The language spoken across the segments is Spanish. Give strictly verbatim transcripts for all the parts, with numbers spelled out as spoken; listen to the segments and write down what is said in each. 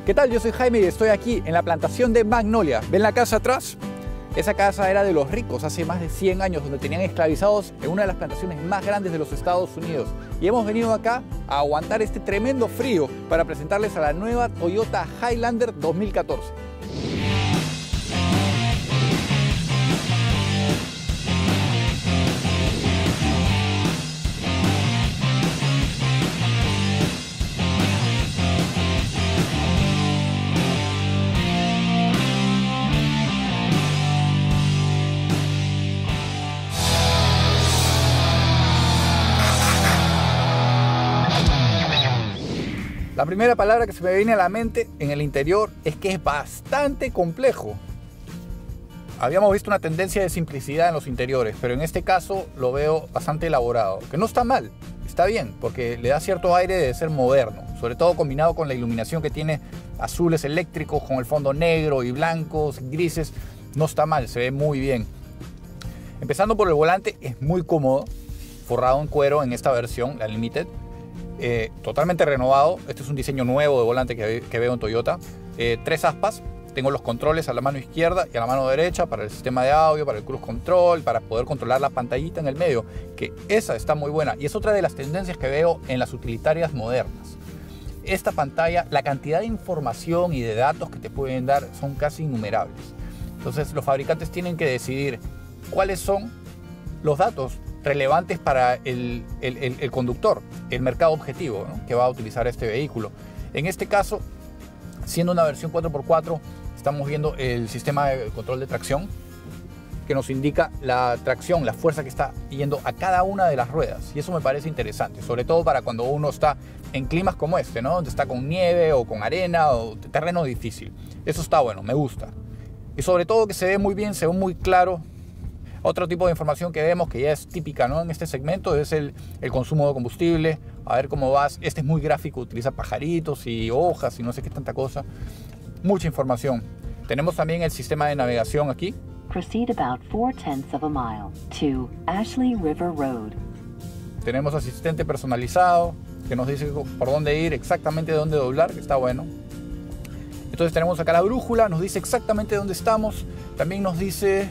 ¿Qué tal? Yo soy Jaime y estoy aquí en la plantación de Magnolia. ¿Ven la casa atrás? Esa casa era de los ricos hace más de cien años, donde tenían esclavizados en una de las plantaciones más grandes de los Estados Unidos. Y hemos venido acá a aguantar este tremendo frío para presentarles a la nueva Toyota Highlander dos mil catorce. La primera palabra que se me viene a la mente en el interior es que es bastante complejo. Habíamos visto una tendencia de simplicidad en los interiores, pero en este caso lo veo bastante elaborado, que no está mal, está bien, porque le da cierto aire de ser moderno, sobre todo combinado con la iluminación que tiene azules eléctricos, con el fondo negro y blancos, grises, no está mal, se ve muy bien. Empezando por el volante, es muy cómodo, forrado en cuero en esta versión, la Limited. Eh, totalmente renovado. Este es un diseño nuevo de volante que, que veo en Toyota. Eh, tres aspas. Tengo los controles a la mano izquierda y a la mano derecha para el sistema de audio, para el cruise control, para poder controlar la pantallita en el medio, que esa está muy buena y es otra de las tendencias que veo en las utilitarias modernas. Esta pantalla, la cantidad de información y de datos que te pueden dar son casi innumerables. Entonces los fabricantes tienen que decidir cuáles son los datos relevantes para el, el, el, el conductor, el mercado objetivo, ¿no?, que va a utilizar este vehículo. En este caso, siendo una versión cuatro por cuatro, estamos viendo el sistema de control de tracción que nos indica la tracción, la fuerza que está yendo a cada una de las ruedas, y eso me parece interesante, sobre todo para cuando uno está en climas como este, ¿no?, donde está con nieve o con arena o terreno difícil. Eso está bueno, me gusta. Y sobre todo que se ve muy bien, se ve muy claro. Otro tipo de información que vemos que ya es típica, ¿no?, en este segmento es el, el consumo de combustible. A ver cómo vas. Este es muy gráfico, utiliza pajaritos y hojas y no sé qué tanta cosa. Mucha información. Tenemos también el sistema de navegación aquí. Proceed about four tenths of a mile to Ashley River Road. Tenemos asistente personalizado que nos dice por dónde ir, exactamente dónde doblar, que está bueno. Entonces tenemos acá la brújula, nos dice exactamente dónde estamos. También nos dice...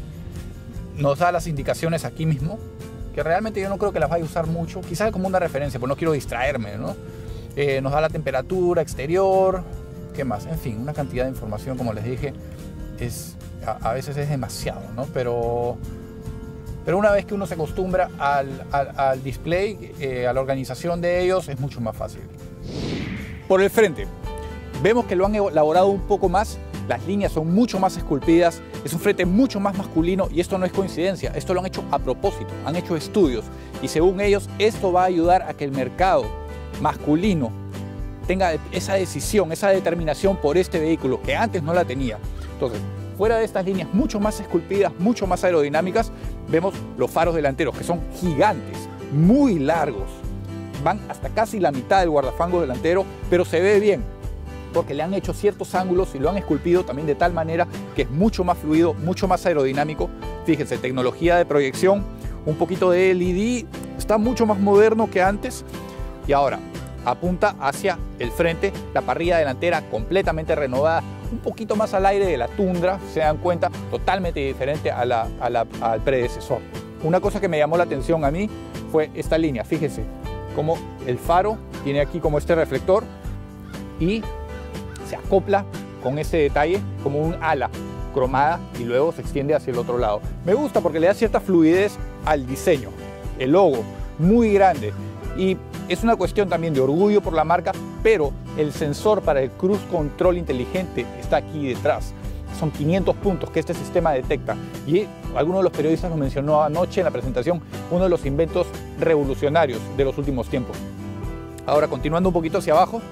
Nos da las indicaciones aquí mismo, que realmente yo no creo que las vaya a usar mucho, quizás como una referencia, pues no quiero distraerme, ¿no? Eh, nos da la temperatura exterior, ¿qué más? En fin, una cantidad de información, como les dije, es, a, a veces es demasiado, ¿no? Pero, pero una vez que uno se acostumbra al, al, al display, eh, a la organización de ellos, es mucho más fácil. Por el frente, vemos que lo han elaborado un poco más. Las líneas son mucho más esculpidas, es un frente mucho más masculino y esto no es coincidencia, esto lo han hecho a propósito, han hecho estudios y según ellos esto va a ayudar a que el mercado masculino tenga esa decisión, esa determinación por este vehículo que antes no la tenía. Entonces, fuera de estas líneas mucho más esculpidas, mucho más aerodinámicas, vemos los faros delanteros que son gigantes, muy largos, van hasta casi la mitad del guardafango delantero, pero se ve bien, porque le han hecho ciertos ángulos y lo han esculpido también de tal manera que es mucho más fluido, mucho más aerodinámico. Fíjense, tecnología de proyección, un poquito de L E D, está mucho más moderno que antes. Y ahora, apunta hacia el frente, la parrilla delantera completamente renovada, un poquito más al aire de la Tundra, se dan cuenta, totalmente diferente a la, a la, al predecesor. Una cosa que me llamó la atención a mí fue esta línea, fíjense, como el faro tiene aquí como este reflector y se acopla con ese detalle como un ala cromada y luego se extiende hacia el otro lado. Me gusta porque le da cierta fluidez al diseño. El logo, muy grande. Y es una cuestión también de orgullo por la marca, pero el sensor para el cruise control inteligente está aquí detrás. Son quinientos puntos que este sistema detecta. Y alguno de los periodistas lo mencionó anoche en la presentación, uno de los inventos revolucionarios de los últimos tiempos. Ahora, continuando un poquito hacia abajo,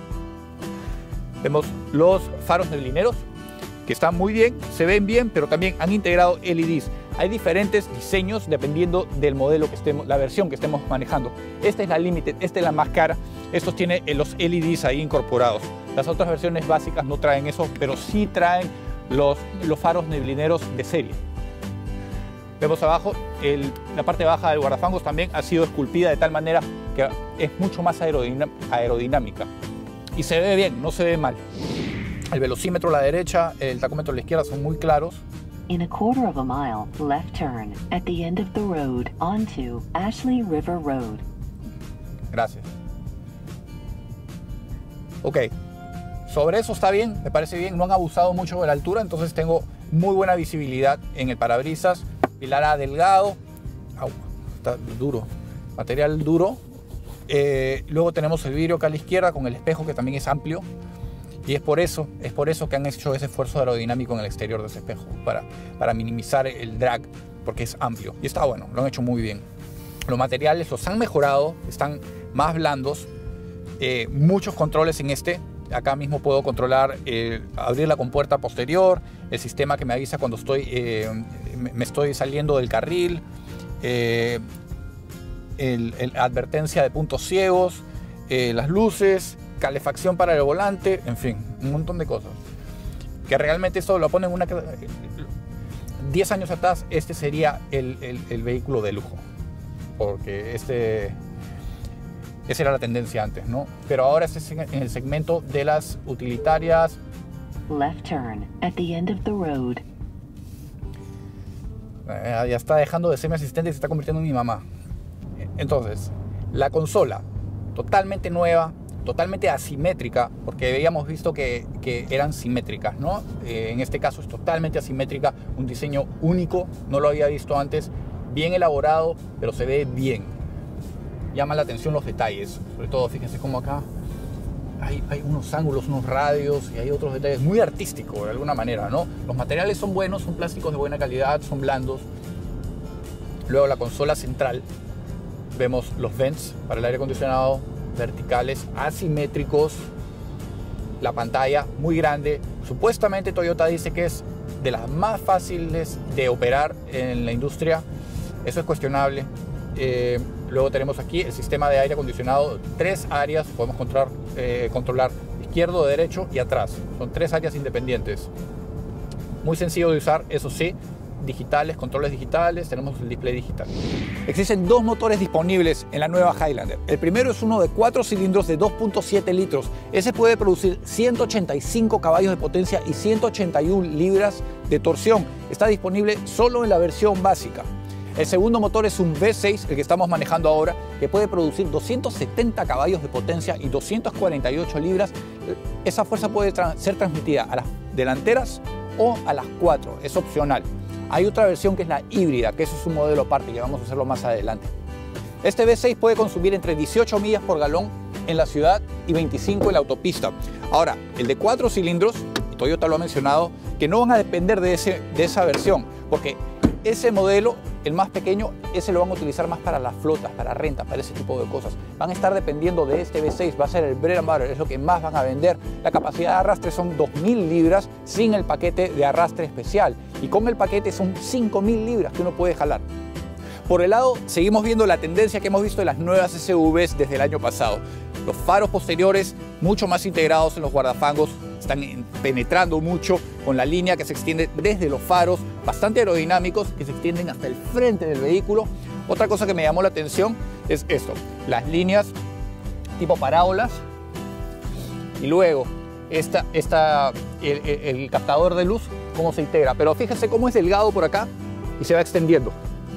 vemos los faros neblineros que están muy bien, se ven bien, pero también han integrado L E Ds. Hay diferentes diseños dependiendo del modelo que estemos, la versión que estemos manejando. Esta es la Limited, esta es la más cara. Estos tienen los L E Ds ahí incorporados. Las otras versiones básicas no traen eso, pero sí traen los, los faros neblineros de serie. Vemos abajo, el, la parte baja del guardafangos también ha sido esculpida de tal manera que es mucho más aerodinam- aerodinámica. Y se ve bien, no se ve mal. El velocímetro a la derecha, el tacómetro a la izquierda son muy claros. In a quarter of a mile, left turn at the end of the road onto Ashley River Road. Gracias. Ok. Sobre eso está bien, me parece bien. No han abusado mucho de la altura, entonces tengo muy buena visibilidad en el parabrisas. Pilar A delgado. Au, está duro. Material duro. Eh, luego tenemos el vidrio acá a la izquierda con el espejo que también es amplio. Y es por eso, es por eso que han hecho ese esfuerzo aerodinámico en el exterior de ese espejo, para, para minimizar el drag, porque es amplio. Y está bueno, lo han hecho muy bien. Los materiales los han mejorado, están más blandos. Eh, muchos controles en este. Acá mismo puedo controlar, eh, abrir la compuerta posterior, el sistema que me avisa cuando estoy, eh, me estoy saliendo del carril, eh, el, el advertencia de puntos ciegos, eh, las luces, calefacción para el volante, en fin, un montón de cosas. Que realmente esto lo ponen una... diez años atrás este sería el, el, el vehículo de lujo, porque este... esa era la tendencia antes, ¿no? Pero ahora este es en el segmento de las utilitarias. Left turn at the end of the road. Eh, ya está dejando de ser mi asistente y se está convirtiendo en mi mamá. Entonces, la consola, totalmente nueva, totalmente asimétrica, porque habíamos visto que, que eran simétricas, ¿no? Eh, en este caso es totalmente asimétrica, un diseño único, no lo había visto antes, bien elaborado, pero se ve bien. Llama la atención los detalles, sobre todo fíjense cómo acá hay, hay unos ángulos, unos radios y hay otros detalles, muy artístico de alguna manera, ¿no? Los materiales son buenos, son plásticos de buena calidad, son blandos. Luego la consola central, vemos los vents para el aire acondicionado, verticales, asimétricos, la pantalla muy grande. Supuestamente Toyota dice que es de las más fáciles de operar en la industria, eso es cuestionable. Eh, luego tenemos aquí el sistema de aire acondicionado, tres áreas, podemos controlar, eh, controlar izquierdo, derecho y atrás, son tres áreas independientes, muy sencillo de usar, eso sí, digitales, controles digitales, tenemos el display digital. Existen dos motores disponibles en la nueva Highlander. El primero es uno de cuatro cilindros de dos punto siete litros. Ese puede producir ciento ochenta y cinco caballos de potencia y ciento ochenta y una libras de torsión. Está disponible solo en la versión básica. El segundo motor es un V seis, el que estamos manejando ahora, que puede producir doscientos setenta caballos de potencia y doscientas cuarenta y ocho libras. Esa fuerza puede tra- ser transmitida a las delanteras o a las cuatro, es opcional. Hay otra versión que es la híbrida, que eso es un modelo aparte, que vamos a hacerlo más adelante. Este V seis puede consumir entre dieciocho millas por galón en la ciudad y veinticinco en la autopista. Ahora, el de cuatro cilindros, Toyota lo ha mencionado, que no van a depender de, ese, de esa versión, porque ese modelo, el más pequeño, ese lo van a utilizar más para las flotas, para rentas, para ese tipo de cosas. Van a estar dependiendo de este V seis, va a ser el bread and butter, es lo que más van a vender. La capacidad de arrastre son dos mil libras sin el paquete de arrastre especial. Y con el paquete son cinco mil libras que uno puede jalar. Por el lado, seguimos viendo la tendencia que hemos visto en las nuevas S U Vs desde el año pasado. Los faros posteriores mucho más integrados en los guardafangos, están penetrando mucho con la línea que se extiende desde los faros, bastante aerodinámicos, que se extienden hasta el frente del vehículo. Otra cosa que me llamó la atención es esto, las líneas tipo parábolas y luego esta, esta, el, el, el captador de luz, cómo se integra. Pero fíjense cómo es delgado por acá y se va extendiendo.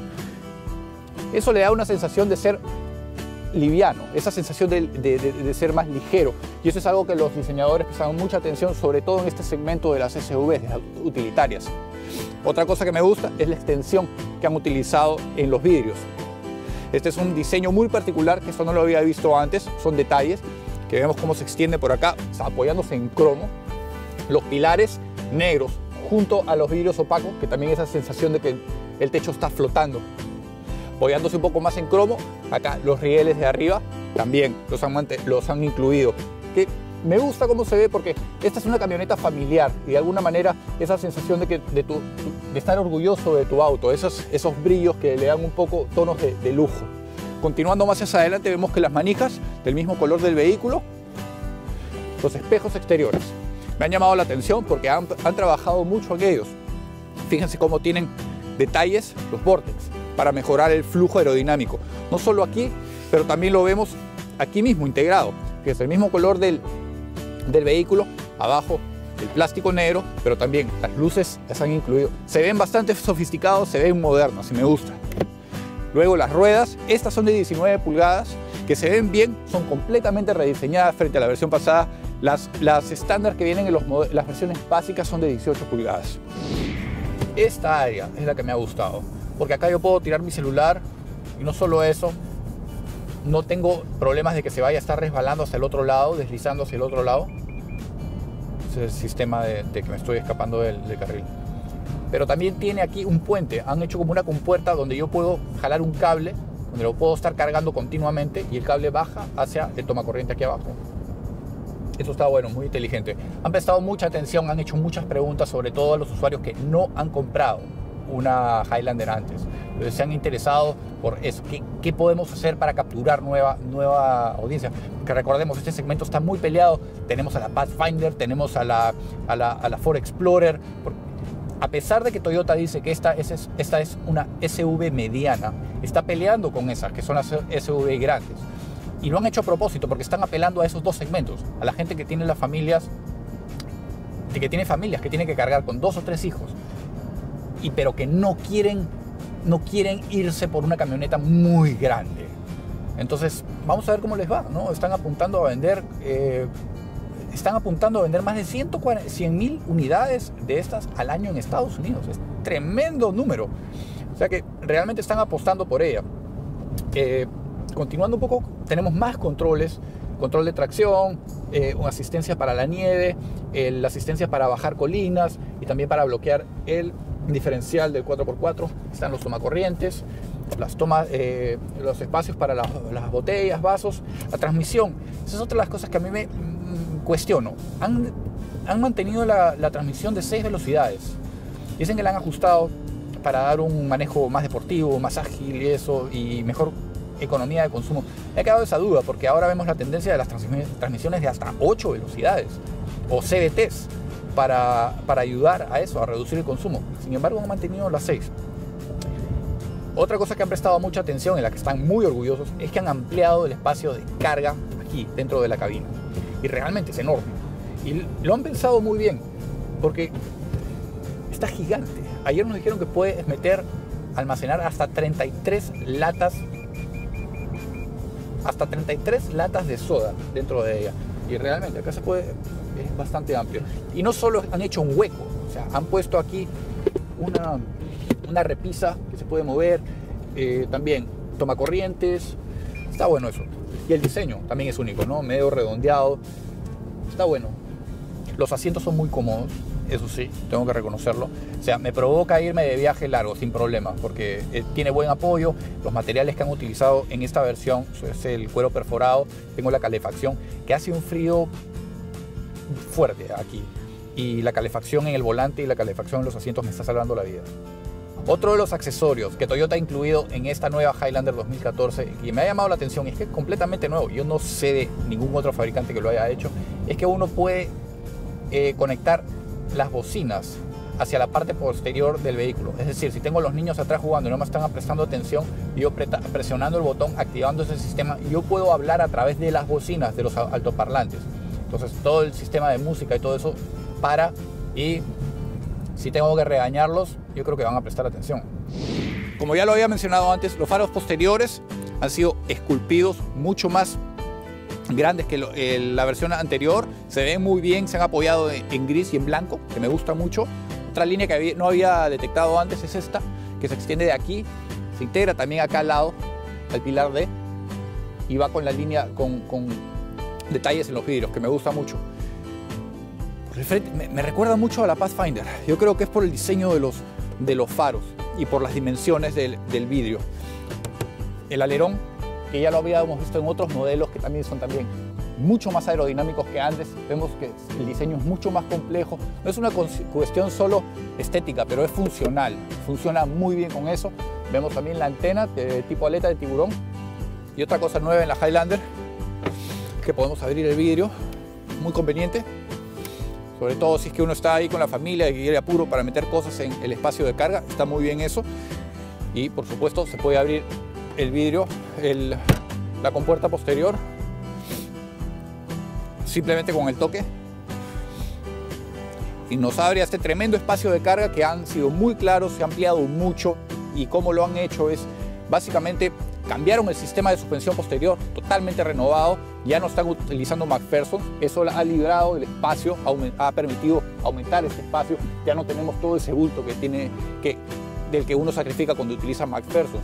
Eso le da una sensación de ser liviano, esa sensación de, de, de, de ser más ligero, y eso es algo que los diseñadores prestaron mucha atención, sobre todo en este segmento de las S U Vs, de las utilitarias. Otra cosa que me gusta es la extensión que han utilizado en los vidrios. Este es un diseño muy particular, que esto no lo había visto antes, son detalles que vemos cómo se extiende por acá, apoyándose en cromo, los pilares negros junto a los vidrios opacos, que también esa sensación de que el techo está flotando. Apoyándose un poco más en cromo, acá los rieles de arriba también los han, los han incluido. Que me gusta cómo se ve porque esta es una camioneta familiar y de alguna manera esa sensación de, que, de, tu, de estar orgulloso de tu auto, esos, esos brillos que le dan un poco tonos de, de lujo. Continuando más hacia adelante vemos que las manijas del mismo color del vehículo, los espejos exteriores. Me han llamado la atención porque han, han trabajado mucho en ellos. Fíjense cómo tienen detalles los Vortex para mejorar el flujo aerodinámico. No solo aquí, pero también lo vemos aquí mismo integrado, que es el mismo color del, del vehículo, abajo el plástico negro, pero también las luces las han incluido. Se ven bastante sofisticados, se ven modernos y me gusta. Luego las ruedas, estas son de diecinueve pulgadas, que se ven bien, son completamente rediseñadas frente a la versión pasada. Las, las estándar que vienen en los, las versiones básicas son de dieciocho pulgadas. Esta área es la que me ha gustado, porque acá yo puedo tirar mi celular y no solo eso, no tengo problemas de que se vaya a estar resbalando hacia el otro lado, deslizando hacia el otro lado. Es el sistema de, de que me estoy escapando del, del carril. Pero también tiene aquí un puente. Han hecho como una compuerta donde yo puedo jalar un cable, donde lo puedo estar cargando continuamente y el cable baja hacia el tomacorriente aquí abajo. Eso está bueno, muy inteligente. Han prestado mucha atención, han hecho muchas preguntas, sobre todo a los usuarios que no han comprado una Highlander antes. Entonces se han interesado por eso. ¿Qué, qué podemos hacer para capturar nueva, nueva audiencia? Que recordemos, este segmento está muy peleado. Tenemos a la Pathfinder, tenemos a la, a la, a la Ford Explorer. A pesar de que Toyota dice que esta es, esta es una S U V mediana, está peleando con esas, que son las S U V grandes. Y lo han hecho a propósito, porque están apelando a esos dos segmentos. A la gente que tiene las familias, que tiene familias, que tiene que cargar con dos o tres hijos. Y pero que no quieren, no quieren irse por una camioneta muy grande. Entonces, vamos a ver cómo les va, ¿no? Están apuntando a vender, eh, están apuntando a vender más de cien mil unidades de estas al año en Estados Unidos. Es tremendo número. O sea que realmente están apostando por ella. Eh, continuando un poco, tenemos más controles. Control de tracción, eh, una asistencia para la nieve, eh, la asistencia para bajar colinas y también para bloquear el diferencial del cuatro por cuatro. Están los tomacorrientes, las tomas, eh, los espacios para la, las botellas, vasos, la transmisión. Esa es otra de las cosas que a mí me mm, cuestiono. Han, han mantenido la, la transmisión de seis velocidades. Dicen que la han ajustado para dar un manejo más deportivo, más ágil y eso, y mejor economía de consumo. Me ha quedado esa duda porque ahora vemos la tendencia de las transmisiones de hasta ocho velocidades o C V Ts para, para ayudar a eso, a reducir el consumo. Sin embargo, han mantenido las seis. Otra cosa que han prestado mucha atención, en la que están muy orgullosos, es que han ampliado el espacio de carga aquí dentro de la cabina. Y realmente es enorme. Y lo han pensado muy bien porque está gigante. Ayer nos dijeron que puedes meter, almacenar hasta treinta y tres latas hasta treinta y tres latas de soda dentro de ella. Y realmente acá se puede, es bastante amplio. Y no solo han hecho un hueco, o sea, han puesto aquí una, una repisa que se puede mover, eh, también tomacorrientes. Está bueno eso. Y el diseño también es único, ¿no? Medio redondeado. Está bueno. Los asientos son muy cómodos, eso sí, tengo que reconocerlo. O sea, me provoca irme de viaje largo sin problema, porque eh, tiene buen apoyo. Los materiales que han utilizado en esta versión es el cuero perforado. Tengo la calefacción, que hace un frío fuerte aquí. Y la calefacción en el volante y la calefacción en los asientos me está salvando la vida. Otro de los accesorios que Toyota ha incluido en esta nueva Highlander dos mil catorce, y me ha llamado la atención, y es que es completamente nuevo, yo no sé de ningún otro fabricante que lo haya hecho, es que uno puede eh, conectar las bocinas hacia la parte posterior del vehículo. Es decir, si tengo los niños atrás jugando y no me están prestando atención, yo presionando el botón, activando ese sistema, yo puedo hablar a través de las bocinas de los altoparlantes. Entonces todo el sistema de música y todo eso para, y si tengo que regañarlos, yo creo que van a prestar atención. Como ya lo había mencionado antes, los faros posteriores han sido esculpidos mucho más grandes que lo, eh, la versión anterior. Se ven muy bien, se han apoyado en, en gris y en blanco, que me gusta mucho. Otra línea que había, no había detectado antes es esta, que se extiende de aquí, se integra también acá al lado, al pilar D, y va con la línea, con, con detalles en los vidrios, que me gusta mucho. Por el frente, me, me recuerda mucho a la Pathfinder. Yo creo que es por el diseño de los, de los faros y por las dimensiones del, del vidrio. El alerón, que ya lo habíamos visto en otros modelos que también son también mucho más aerodinámicos que antes. Vemos que el diseño es mucho más complejo. No es una cuestión solo estética, pero es funcional. Funciona muy bien con eso. Vemos también la antena de tipo aleta de tiburón. Y otra cosa nueva en la Highlander, que podemos abrir el vidrio. Muy conveniente. Sobre todo si es que uno está ahí con la familia y quiere apuro para meter cosas en el espacio de carga. Está muy bien eso. Y por supuesto se puede abrir el vidrio, el, la compuerta posterior, simplemente con el toque. y nos abre a este tremendo espacio de carga que han sido muy claros, se ha ampliado mucho, y cómo lo han hecho es básicamente cambiaron el sistema de suspensión posterior, totalmente renovado, ya no están utilizando McPherson, eso ha librado el espacio, ha permitido aumentar este espacio, ya no tenemos todo ese bulto que tiene, que, del que uno sacrifica cuando utiliza McPherson.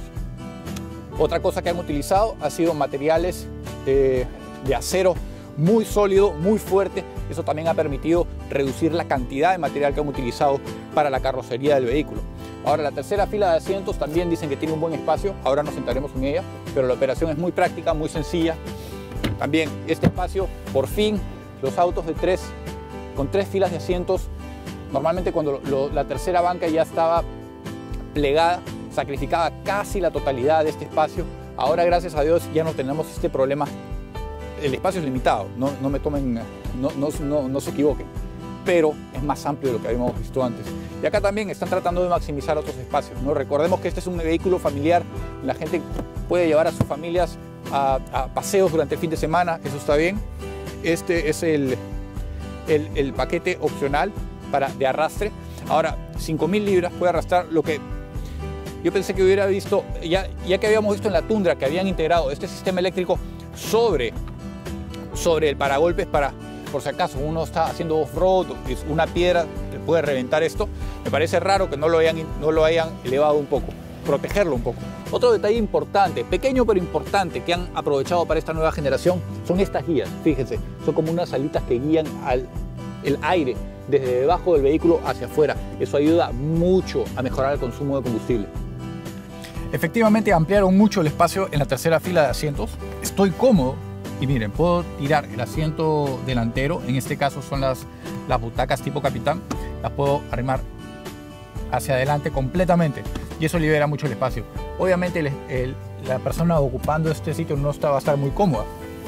Otra cosa que han utilizado ha sido materiales eh, de acero muy sólido, muy fuerte, eso también ha permitido reducir la cantidad de material que han utilizado para la carrocería del vehículo. Ahora, la tercera fila de asientos también dicen que tiene un buen espacio, ahora nos sentaremos en ella, pero la operación es muy práctica, muy sencilla. También este espacio, por fin, los autos de tres, con tres filas de asientos, normalmente cuando lo, la tercera banca ya estaba plegada, sacrificaba casi la totalidad de este espacio. Ahora, gracias a Dios, ya no tenemos este problema. El espacio es limitado, no, no me tomen, no, no, no, no se equivoquen, pero es más amplio de lo que habíamos visto antes. Y acá también están tratando de maximizar otros espacios, ¿no? Recordemos que este es un vehículo familiar, la gente puede llevar a sus familias a, a paseos durante el fin de semana, eso está bien. Este es el, el, el paquete opcional para, de arrastre. Ahora, cinco mil libras puede arrastrar lo que yo pensé que hubiera visto, ya, ya que habíamos visto en la Tundra que habían integrado este sistema eléctrico sobre, sobre el paragolpes para, por si acaso uno está haciendo off-road, una piedra te puede reventar esto. Me parece raro que no lo hayan, no lo hayan elevado un poco, protegerlo un poco. Otro detalle importante, pequeño pero importante, que han aprovechado para esta nueva generación son estas guías. Fíjense, son como unas alitas que guían al, el aire desde debajo del vehículo hacia afuera. Eso ayuda mucho a mejorar el consumo de combustible. Efectivamente ampliaron mucho el espacio en la tercera fila de asientos. Estoy cómodo. Y miren, puedo tirar el asiento delantero, en este caso son las, las butacas tipo capitán, las puedo arrimar hacia adelante completamente y eso libera mucho el espacio. Obviamente el, el, la persona ocupando este sitio no está, va a estar muy cómoda.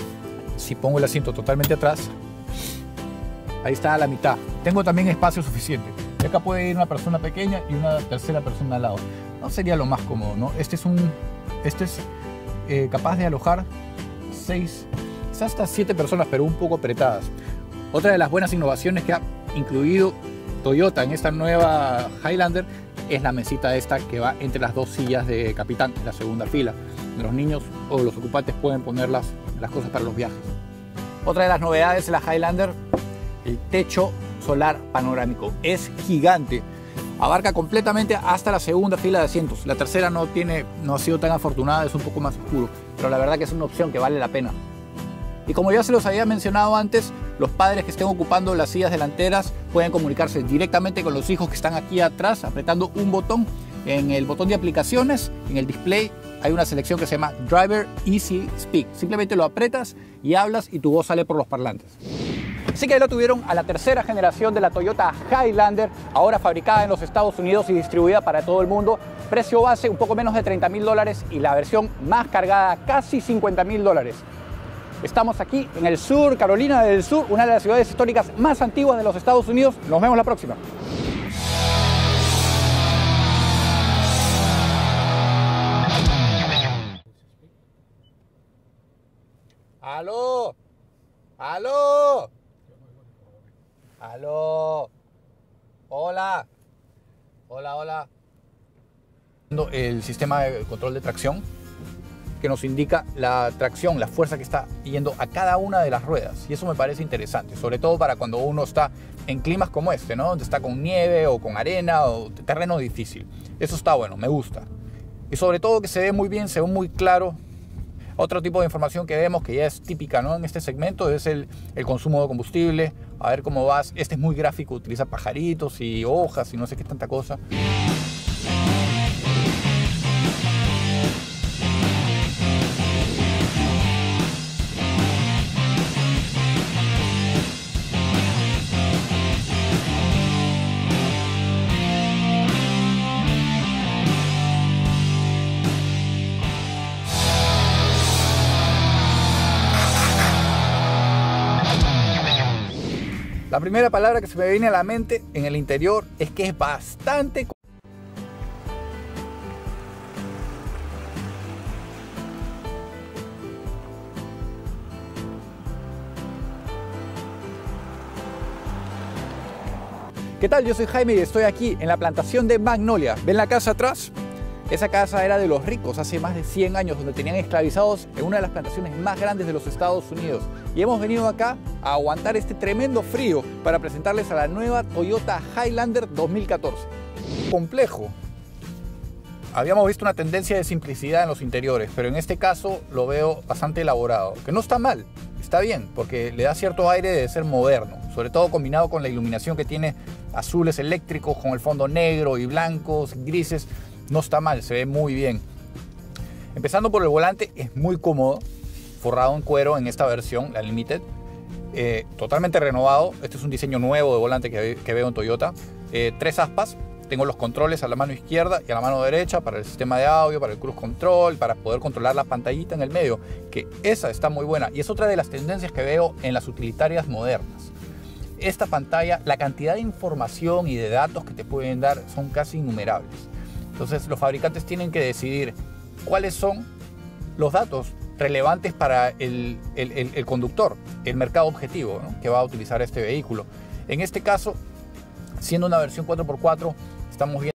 Si pongo el asiento totalmente atrás, ahí está a la mitad. Tengo también espacio suficiente. Y acá puede ir una persona pequeña y una tercera persona al lado. No sería lo más cómodo, ¿no? Este es, un, este es eh, capaz de alojar seis, quizás hasta siete personas, pero un poco apretadas. Otra de las buenas innovaciones que ha incluido Toyota en esta nueva Highlander es la mesita esta que va entre las dos sillas de capitán en la segunda fila. Los niños o los ocupantes pueden poner las, las cosas para los viajes. Otra de las novedades de la Highlander, el techo solar panorámico. Es gigante. Abarca completamente hasta la segunda fila de asientos. La tercera no, tiene, no ha sido tan afortunada, es un poco más oscuro, pero la verdad que es una opción que vale la pena. Y como ya se los había mencionado antes, los padres que estén ocupando las sillas delanteras pueden comunicarse directamente con los hijos que están aquí atrás, apretando un botón. En el botón de aplicaciones, en el display, hay una selección que se llama Driver Easy Speak. Simplemente lo apretas y hablas y tu voz sale por los parlantes. Así que ahí lo tuvieron a la tercera generación de la Toyota Highlander, ahora fabricada en los Estados Unidos y distribuida para todo el mundo. Precio base un poco menos de treinta mil dólares y la versión más cargada casi cincuenta mil dólares. Estamos aquí en el sur, Carolina del Sur, una de las ciudades históricas más antiguas de los Estados Unidos. Nos vemos la próxima. ¡Aló! ¡Aló! ¡Aló! ¡Hola! ¡Hola, hola! El sistema de control de tracción que nos indica la tracción, la fuerza que está yendo a cada una de las ruedas. Y eso me parece interesante, sobre todo para cuando uno está en climas como este, ¿no? Donde está con nieve o con arena o terreno difícil. Eso está bueno, me gusta. Y sobre todo que se ve muy bien, se ve muy claro. Otro tipo de información que vemos que ya es típica, ¿no? En este segmento es el, el consumo de combustible. A ver cómo vas. Este es muy gráfico, utiliza pajaritos y hojas y no sé qué tanta cosa. La primera palabra que se me viene a la mente en el interior es que es bastante... ¿Qué tal? Yo soy Jaime y estoy aquí en la plantación de Magnolia. ¿Ven la casa atrás? Esa casa era de los ricos hace más de cien años, donde tenían esclavizados en una de las plantaciones más grandes de los Estados Unidos. Y hemos venido acá a aguantar este tremendo frío para presentarles a la nueva Toyota Highlander dos mil catorce. Complejo. Habíamos visto una tendencia de simplicidad en los interiores, pero en este caso lo veo bastante elaborado, que no está mal, está bien, porque le da cierto aire de ser moderno, sobre todo combinado con la iluminación que tiene azules eléctricos, con el fondo negro y blancos, grises. No está mal, se ve muy bien. Empezando por el volante, es muy cómodo, forrado en cuero en esta versión, la Limited. Eh, totalmente renovado. Este es un diseño nuevo de volante que, que veo en Toyota. Eh, tres aspas. Tengo los controles a la mano izquierda y a la mano derecha para el sistema de audio, para el cruise control, para poder controlar la pantallita en el medio, que esa está muy buena y es otra de las tendencias que veo en las utilitarias modernas. Esta pantalla, la cantidad de información y de datos que te pueden dar son casi innumerables. Entonces los fabricantes tienen que decidir cuáles son los datos relevantes para el, el, el, el conductor, el mercado objetivo, ¿no?, que va a utilizar este vehículo. En este caso, siendo una versión cuatro por cuatro, estamos viendo